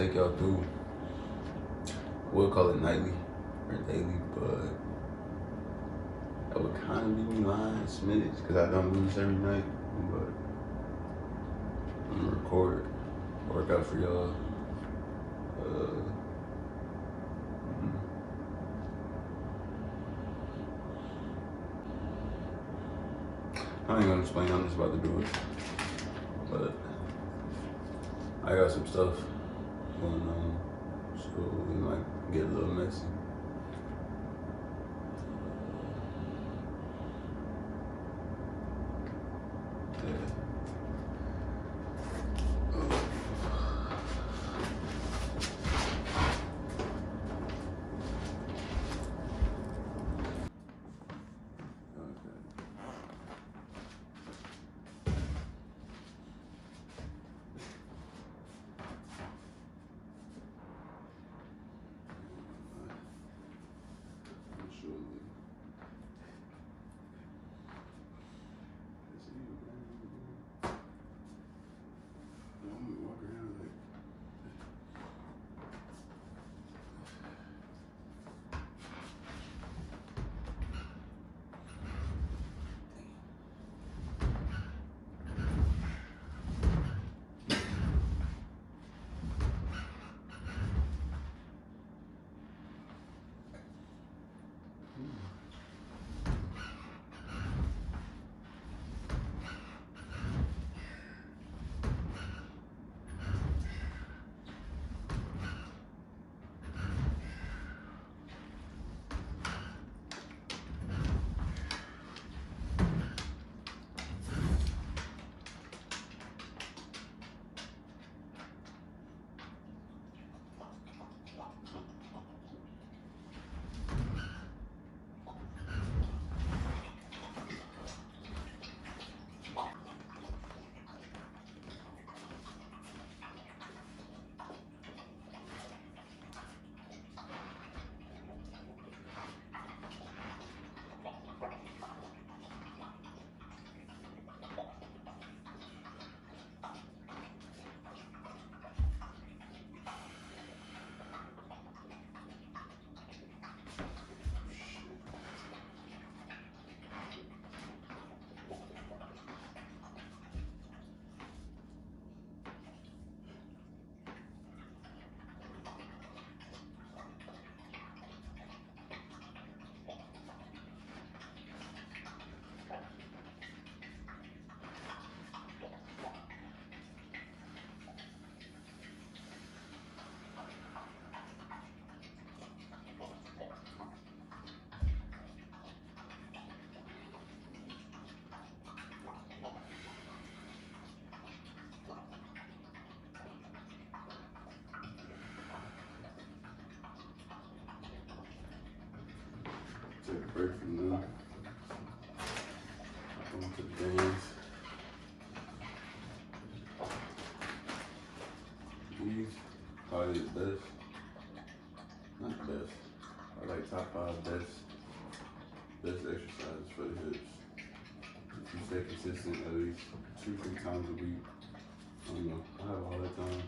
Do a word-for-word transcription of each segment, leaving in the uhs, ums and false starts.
take y'all through. We'll call it nightly or daily, but that would kind of be me lying minutes because I don't do this every night. But I'm gonna record, work out for y'all. Uh, mm. I ain't gonna explain. I'm just about to do it, but I got some stuff going on, so we might get a little messy. Take a break from them. I went to the games. These probably the best. Not best. I like top five best best exercises for the hips. If you stay consistent at least two, three times a week. I don't know. I have a hard time.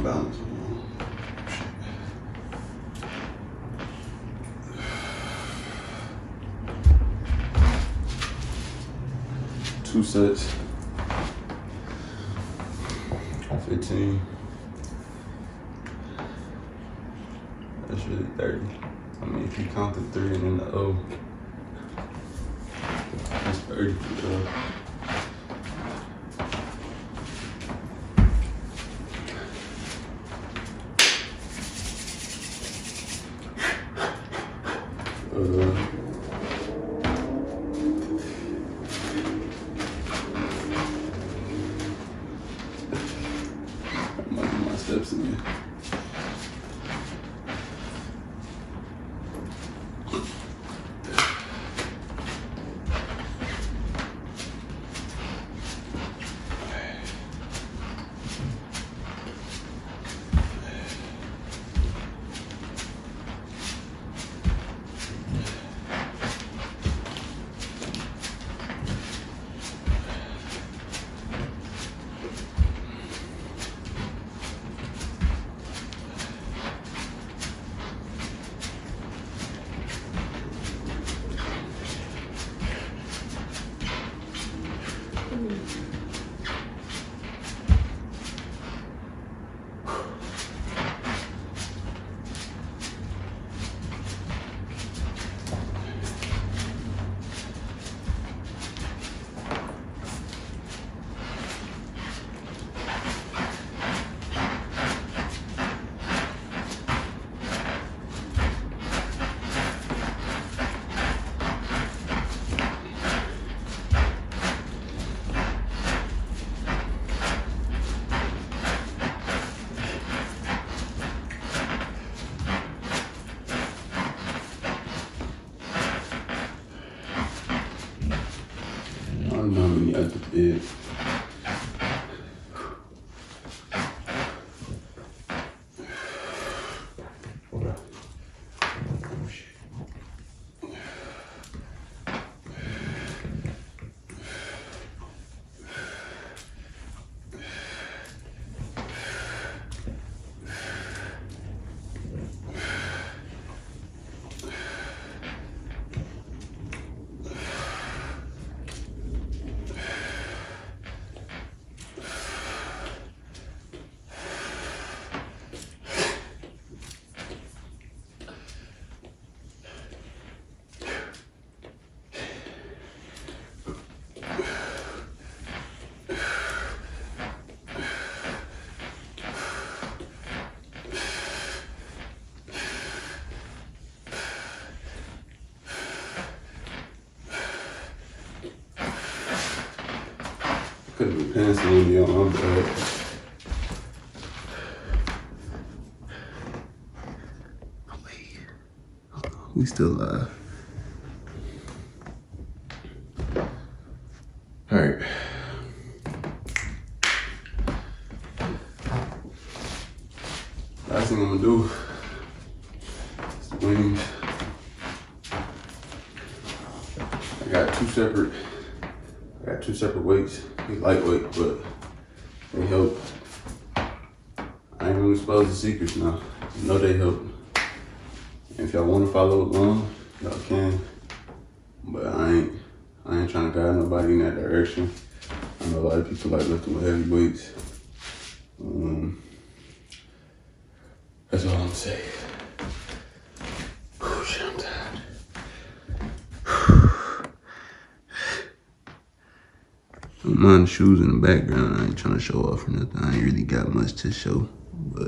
balance. Two sets, fifteen. That's really thirty. I mean, if you count the three and then the O, that's thirty for sure. Uh, I'm gonna do my steps again. I don't know how many at the bed. Could have been penciling me on, but we still alive. All right. Last thing I'm gonna do is the wings. I got two separate. I got two separate weights. They lightweight, but they help. I ain't gonna expose the secrets now. I know they help. If y'all wanna follow along, y'all can. But I ain't I ain't trying to guide nobody in that direction. I know a lot of people like lifting with heavy weights. Um, that's all I'm gonna say. Oh shit, I'm tired. Don't mind the shoes in the background. I ain't trying to show off or nothing. I ain't really got much to show, but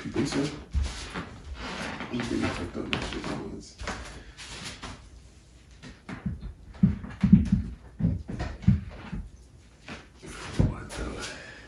You think so? You think I fucked up that shit once. What the?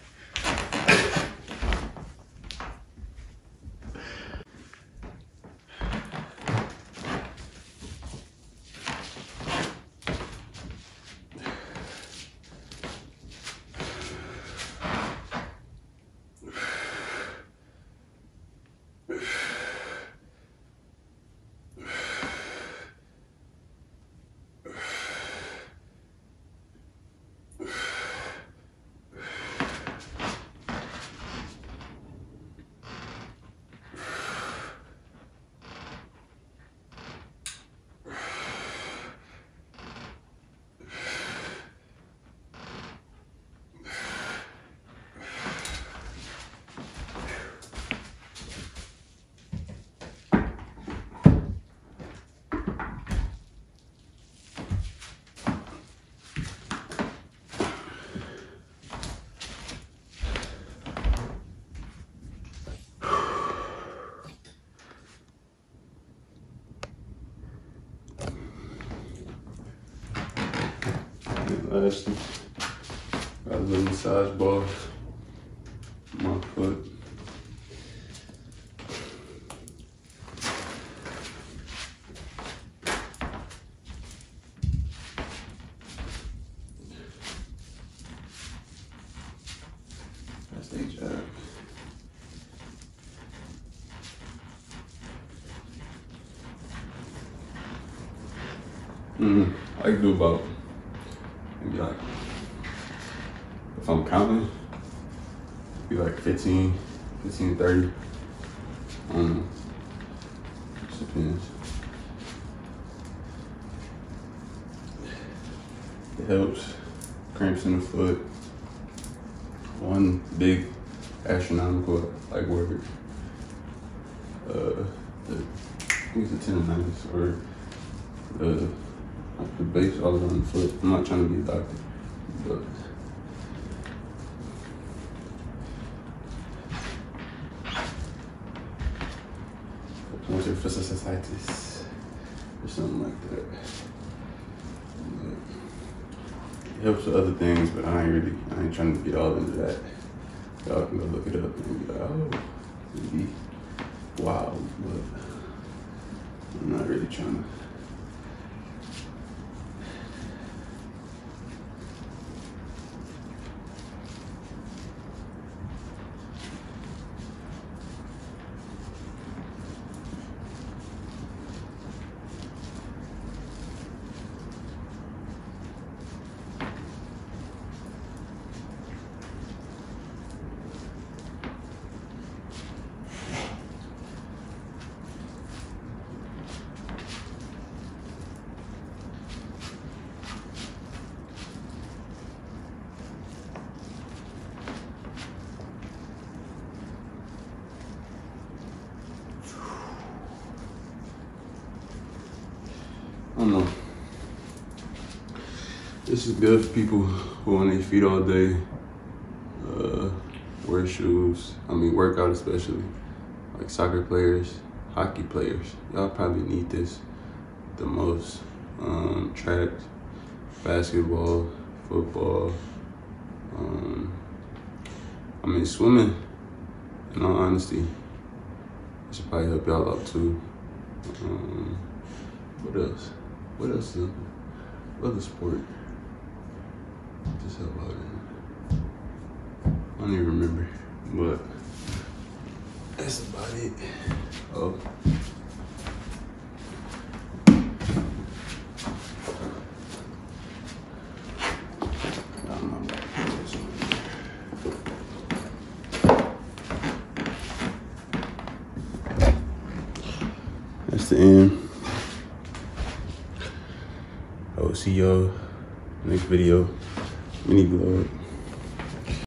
Lastly, got a little massage ball on my foot. That's the job. Mm, I can do about maybe like, if I'm counting, be like fifteen, fifteen, thirty. I don't know. Just depends. It helps. Cramps in the foot. One big astronomical like word. Uh, the, I think it's the tendonitis or the like the base all around the foot. I'm not trying to be a doctor, but plantar fasciitis or something like that. But it helps with other things, but I ain't really, I ain't trying to get all into that. Y'all can go look it up and be like, oh, it'd be wild, but I'm not really trying to. I don't know. This is good for people who on their feet all day, uh, wear shoes. I mean, work out especially, like soccer players, hockey players. Y'all probably need this the most. Um, track, basketball, football. Um, I mean, swimming, in all honesty, it should probably help y'all out too. Um, what else? What else is other sport? Just help out in. I don't even remember, but that's about it. Oh. That's the end. I will see y'all next video, mini vlog.